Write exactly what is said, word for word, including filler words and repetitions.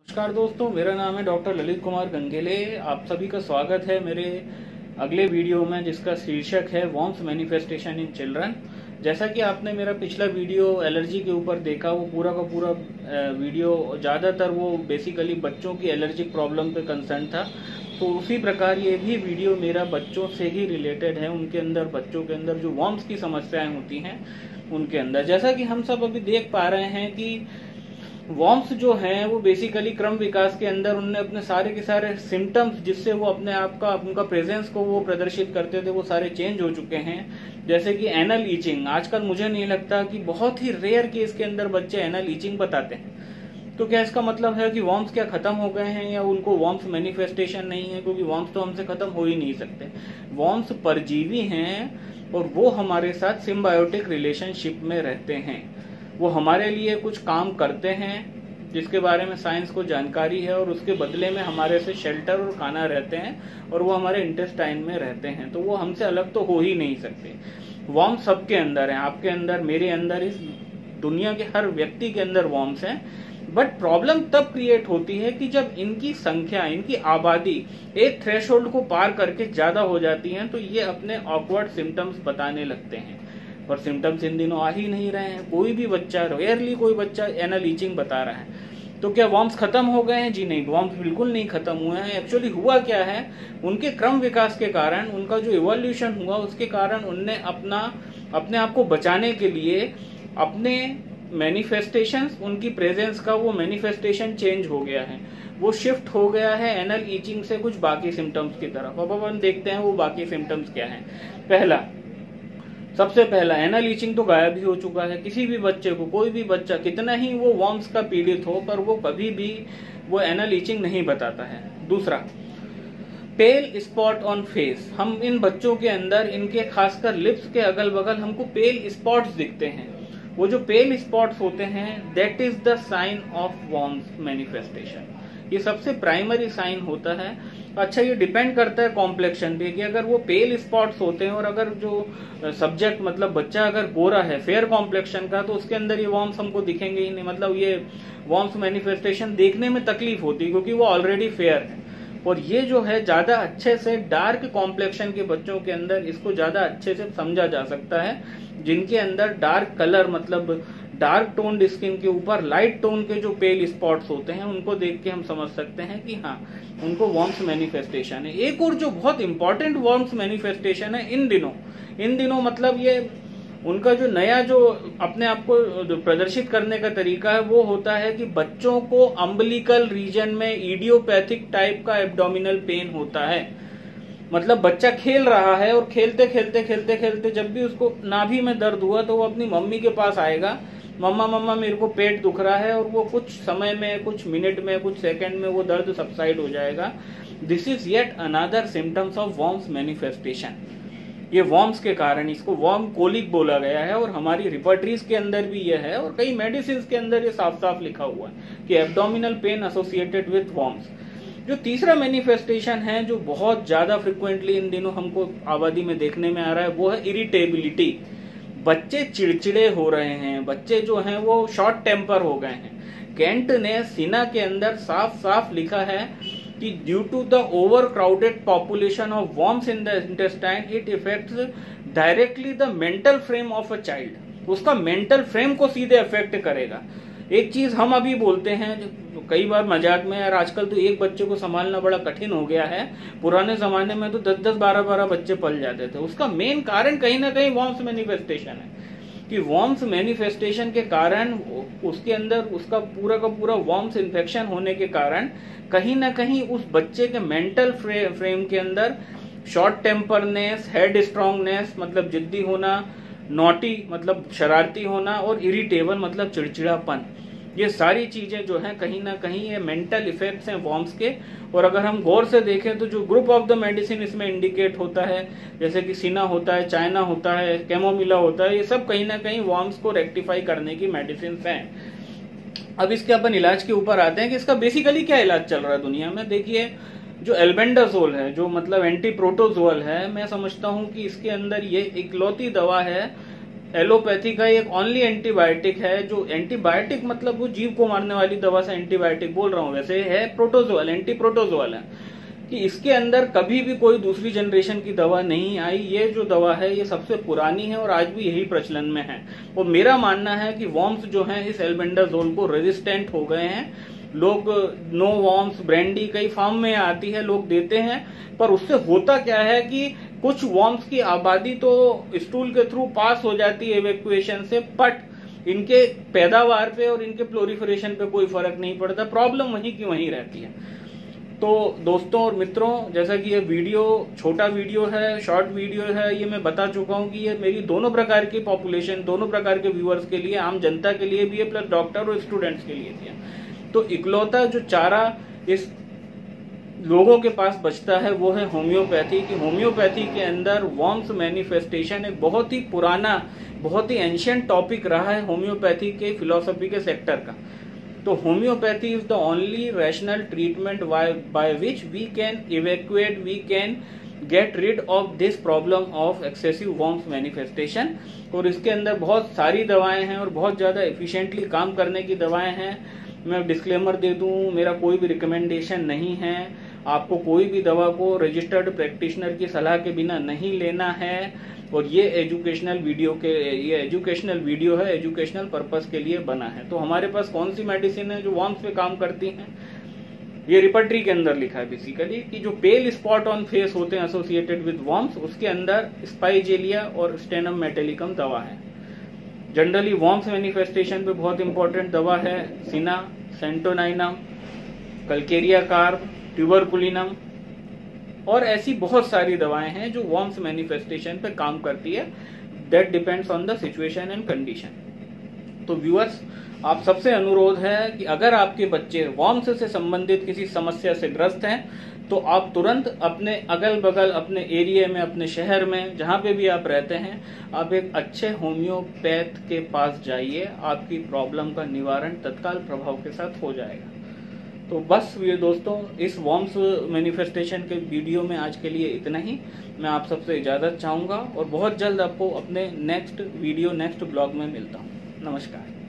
नमस्कार दोस्तों, मेरा नाम है डॉक्टर ललित कुमार गंगेले। आप सभी का स्वागत है मेरे अगले वीडियो में, जिसका शीर्षक है वॉर्म्स मैनिफेस्टेशन इन चिल्ड्रन। जैसा कि आपने मेरा पिछला वीडियो एलर्जी के ऊपर देखा, वो पूरा का पूरा वीडियो ज़्यादातर वो बेसिकली बच्चों की एलर्जिक प्रॉब्लम पे कंसर्न था। तो उसी प्रकार ये भी वीडियो मेरा बच्चों से ही रिलेटेड है। उनके अंदर, बच्चों के अंदर जो वॉर्म्स की समस्याएं होती हैं उनके अंदर, जैसा कि हम सब अभी देख पा रहे हैं कि वॉर्म्स जो हैं वो बेसिकली क्रम विकास के अंदर उनने अपने सारे के सारे सिम्टम्स, जिससे वो अपने आप का, उनका प्रेजेंस को वो प्रदर्शित करते थे, वो सारे चेंज हो चुके हैं। जैसे कि एनल ईचिंग, आजकल मुझे नहीं लगता कि, बहुत ही रेयर केस के अंदर बच्चे एनल ईचिंग बताते हैं। तो क्या इसका मतलब है कि वॉर्म्स क्या खत्म हो गए हैं, या उनको वॉर्म्स मैनिफेस्टेशन नहीं है? क्योंकि वॉर्म्स तो हमसे खत्म हो ही नहीं सकते। वॉर्म्स परजीवी हैं और वो हमारे साथ सिम्बायोटिक रिलेशनशिप में रहते हैं। वो हमारे लिए कुछ काम करते हैं जिसके बारे में साइंस को जानकारी है, और उसके बदले में हमारे से शेल्टर और खाना रहते हैं, और वो हमारे इंटेस्टाइन में रहते हैं। तो वो हमसे अलग तो हो ही नहीं सकते। वॉर्म्स सबके अंदर हैं, आपके अंदर, मेरे अंदर, इस दुनिया के हर व्यक्ति के अंदर वॉर्म्स हैं। बट प्रॉब्लम तब क्रिएट होती है कि जब इनकी संख्या, इनकी आबादी एक थ्रेशोल्ड को पार करके ज्यादा हो जाती है, तो ये अपने ऑकवर्ड सिम्टम्स बताने लगते हैं। और सिम्टम्स इन दिनों आ ही नहीं रहे हैं। कोई भी बच्चा, रेयरली कोई बच्चा एनल ईचिंग बता रहा है। तो क्या वॉर्म्स खत्म हो गए हैं? जी नहीं, वॉर्म्स बिल्कुल नहीं खत्म हुए हैं। एक्चुअली हुआ क्या है, उनके क्रम विकास के कारण, उनका जो इवोल्यूशन हुआ उसके कारण उनने अपना अपने आप को बचाने के लिए अपने मैनिफेस्टेशंस, उनकी प्रेजेंस का वो मैनिफेस्टेशन चेंज हो गया है। वो शिफ्ट हो गया है एनल ईचिंग से कुछ बाकी सिम्टम्स की तरफ। अब अपन देखते हैं वो बाकी सिम्टम्स क्या हैं। पहला, सबसे पहला, एनल ईचिंग तो गायब ही हो चुका है। किसी भी बच्चे को, कोई भी बच्चा कितना ही वो वॉर्म्स का पीड़ित हो, पर वो कभी भी वो एनल ईचिंग नहीं बताता है। दूसरा, पेल स्पॉट ऑन फेस। हम इन बच्चों के अंदर, इनके खासकर लिप्स के अगल बगल हमको पेल स्पॉट्स दिखते हैं। वो जो पेल स्पॉट्स होते हैं, that is the sign of worms manifestation. ये सबसे प्राइमरी साइन होता है। अच्छा, ये डिपेंड करता है कॉम्प्लेक्शन पे, कि अगर वो पेल स्पॉट्स होते हैं और अगर जो सब्जेक्ट, मतलब बच्चा अगर गोरा है, फेयर कॉम्प्लेक्शन का, तो उसके अंदर ये वॉर्म्स हमको दिखेंगे ही नहीं। मतलब ये वॉर्म्स मैनिफेस्टेशन देखने में तकलीफ होती है, क्योंकि वो ऑलरेडी फेयर है। और ये जो है, ज्यादा अच्छे से डार्क कॉम्प्लेक्शन के बच्चों के अंदर इसको ज्यादा अच्छे से समझा जा सकता है, जिनके अंदर डार्क कलर, मतलब डार्क टोन्ड स्किन के ऊपर लाइट टोन के जो पेल स्पॉट्स होते हैं, उनको देख के हम समझ सकते हैं कि हाँ, उनको वॉर्म्स मैनिफेस्टेशन है। एक और जो बहुत इंपॉर्टेंट वॉर्म्स मैनिफेस्टेशन है इन दिनों, इन दिनों मतलब ये उनका जो नया, जो अपने आप को प्रदर्शित करने का तरीका है, वो होता है कि बच्चों को अम्बिलिकल रीजन में इडियोपैथिक टाइप का एब्डोमिनल पेन होता है। मतलब बच्चा खेल रहा है और खेलते खेलते खेलते खेलते जब भी उसको नाभि में दर्द हुआ, तो वो अपनी मम्मी के पास आएगा, मम्मा मम्मा मेरे को पेट दुख रहा है, और वो कुछ समय में, कुछ मिनट में, कुछ सेकंड में वो दर्द सबसाइड हो जाएगा। This is yet another symptoms of worms manifestation. ये वॉर्म्स के कारण, इसको वॉर्म कोलिक बोला गया है, और हमारी रिपर्टरीज के अंदर भी ये है, और कई मेडिसिन के अंदर ये साफ साफ लिखा हुआ है कि abdominal pain associated with worms. जो तीसरा मैनिफेस्टेशन है, जो बहुत ज्यादा फ्रिक्वेंटली इन दिनों हमको आबादी में देखने में आ रहा है, वो है इरिटेबिलिटी। बच्चे चिड़चिड़े हो रहे हैं, बच्चे जो हैं वो शॉर्ट टेम्पर हो गए हैं। केंट ने सीना के अंदर साफ साफ लिखा है कि due to the over crowded population of worms in the intestine, it effects directly the mental frame of a child. उसका मेंटल फ्रेम को सीधे अफेक्ट करेगा। एक चीज हम अभी बोलते हैं, जो कई बार मजाक में, यार आजकल तो एक बच्चे को संभालना बड़ा कठिन हो गया है, पुराने जमाने में तो दस दस बारह बारह बच्चे पल जाते थे। उसका मेन कारण कहीं ना कहीं वॉर्म्स मैनिफेस्टेशन है, कि वॉर्म्स मैनिफेस्टेशन के कारण, उसके अंदर उसका पूरा का पूरा वॉर्म्स इन्फेक्शन होने के कारण कहीं ना कहीं उस बच्चे के मेंटल फ्रे, फ्रेम के अंदर शॉर्ट टेम्परनेस, हेड स्ट्रांगनेस मतलब जिद्दी होना, नॉटी मतलब शरारती होना, और इरिटेबल मतलब चिड़चिड़ापन, ये सारी चीजें जो हैं कहीं ना कहीं ये मेंटल इफेक्ट्स हैं वॉर्म्स के। और अगर हम गौर से देखें तो जो ग्रुप ऑफ द मेडिसिन इसमें इंडिकेट होता है, जैसे कि सीना होता है, चाइना होता है, कैमोमिला होता है, ये सब कहीं ना कहीं वॉर्म्स को रेक्टिफाई करने की मेडिसिन हैं। अब इसके अपन इलाज के ऊपर आते हैं कि इसका बेसिकली क्या इलाज चल रहा है दुनिया में। देखिए, जो एल्बेंडाजोल है, जो मतलब एंटी प्रोटोजोल है, मैं समझता हूं कि इसके अंदर ये इकलौती दवा है एलोपैथी का एक ओनली एंटीबायोटिक है, जो एंटीबायोटिक मतलब वो जीव को मारने वाली दवा से एंटीबायोटिक बोल रहा हूँ, वैसे है प्रोटोजोल, एंटी प्रोटोजोल है, कि इसके अंदर कभी भी कोई दूसरी जनरेशन की दवा नहीं आई। ये जो दवा है ये सबसे पुरानी है और आज भी यही प्रचलन में है। और मेरा मानना है कि वॉर्म्स जो हैं इस एल्बेंडाजोल को रेजिस्टेंट हो गए हैं। लोग नो वॉर्म्स ब्रांडी कई फॉर्म में आती है, लोग देते हैं, पर उससे होता क्या है कि कुछ वॉर्म्स की आबादी तो स्टूल के थ्रू पास हो जाती है इवैक्यूएशन से, बट इनके पैदावार पे और इनके प्लोरिफरेशन पे कोई फर्क नहीं पड़ता, प्रॉब्लम वहीं की वहीं रहती है। तो दोस्तों और मित्रों, जैसा कि ये वीडियो छोटा वीडियो है, शॉर्ट वीडियो है, ये मैं बता चुका हूँ कि ये मेरी दोनों प्रकार की पॉपुलेशन, दोनों प्रकार के व्यूअर्स के लिए, आम जनता के लिए भी है, प्लस डॉक्टर और स्टूडेंट्स के लिए भी है। तो इकलौता जो चारा इस लोगों के पास बचता है वो है होम्योपैथी की। होम्योपैथी के अंदर वॉर्म्स मैनिफेस्टेशन एक बहुत ही पुराना, बहुत ही एंशिएंट टॉपिक रहा है होम्योपैथी के फिलॉसफी के सेक्टर का। तो homoeopathy is the only rational treatment by which we can evacuate, we can get rid of this problem of excessive worms manifestation. और इसके अंदर बहुत सारी दवाएं हैं और बहुत ज्यादा एफिशिएंटली काम करने की दवाएं हैं। मैं डिस्क्लेमर दे दूं, मेरा कोई भी रिकमेंडेशन नहीं है, आपको कोई भी दवा को रजिस्टर्ड प्रैक्टिशनर की सलाह के बिना नहीं लेना है। और ये एजुकेशनल वीडियो के ये एजुकेशनल वीडियो है, एजुकेशनल पर्पस के लिए बना है। तो हमारे पास कौन सी मेडिसिन है जो वॉर्म्स पे काम करती हैं, ये रिपर्टरी के अंदर लिखा है बेसिकली कि जो पेल स्पॉट ऑन फेस होते हैं एसोसिएटेड विद वॉर्म्स, उसके अंदर स्पाइजेलिया और स्टेनम मेटेलिकम दवा है। जनरली वॉर्म्स मैनिफेस्टेशन पे बहुत इंपॉर्टेंट दवा है Cina, Santoninum, Calcarea carb, Tuberculinum और ऐसी बहुत सारी दवाएं हैं जो वॉर्म्स मैनिफेस्टेशन पे काम करती है। That depends on the situation and condition. तो व्यूअर्स, आप सबसे अनुरोध है कि अगर आपके बच्चे वॉर्म्स से संबंधित किसी समस्या से ग्रस्त हैं तो आप तुरंत अपने अगल बगल, अपने एरिया में, अपने शहर में, जहां पे भी आप रहते हैं, आप एक अच्छे होम्योपैथ के पास जाइए। आपकी प्रॉब्लम का निवारण तत्काल प्रभाव के साथ हो जाएगा। तो बस ये दोस्तों, इस वॉर्म्स मैनिफेस्टेशन के वीडियो में आज के लिए इतना ही। मैं आप सबसे इजाजत चाहूंगा और बहुत जल्द आपको अपने नेक्स्ट वीडियो, नेक्स्ट ब्लॉग में मिलता हूँ। नमस्कार।